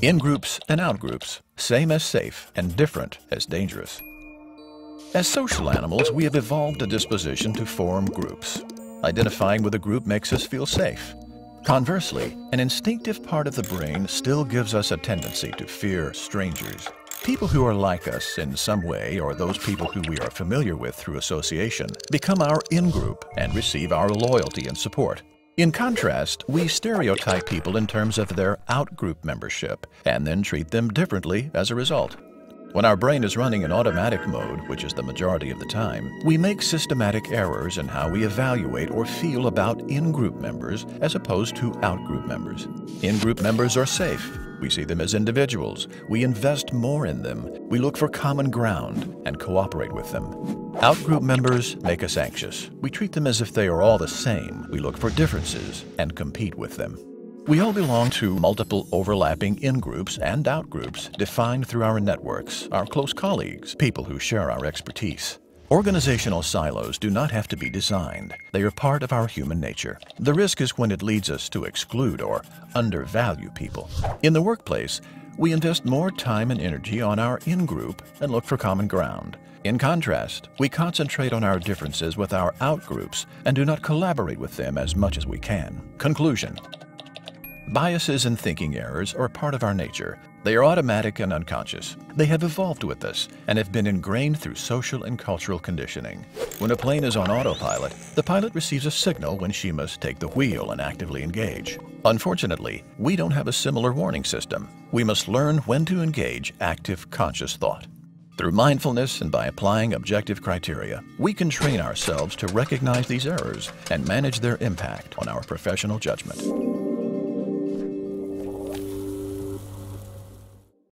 In-groups and out-groups, same as safe and different as dangerous. As social animals, we have evolved a disposition to form groups. Identifying with a group makes us feel safe. Conversely, an instinctive part of the brain still gives us a tendency to fear strangers. People who are like us in some way, or those people who we are familiar with through association, become our in-group and receive our loyalty and support. In contrast, we stereotype people in terms of their out-group membership and then treat them differently as a result. When our brain is running in automatic mode, which is the majority of the time, we make systematic errors in how we evaluate or feel about in-group members as opposed to out-group members. In-group members are safe. We see them as individuals. We invest more in them. We look for common ground and cooperate with them. Out-group members make us anxious. We treat them as if they are all the same. We look for differences and compete with them. We all belong to multiple overlapping in-groups and out-groups defined through our networks, our close colleagues, people who share our expertise. Organizational silos do not have to be designed. They are part of our human nature. The risk is when it leads us to exclude or undervalue people. In the workplace, we invest more time and energy on our in-group and look for common ground. In contrast, we concentrate on our differences with our out-groups and do not collaborate with them as much as we can. Conclusion. Biases and thinking errors are part of our nature. They are automatic and unconscious. They have evolved with us and have been ingrained through social and cultural conditioning. When a plane is on autopilot, the pilot receives a signal when she must take the wheel and actively engage. Unfortunately, we don't have a similar warning system. We must learn when to engage active, conscious thought. Through mindfulness and by applying objective criteria, we can train ourselves to recognize these errors and manage their impact on our professional judgment.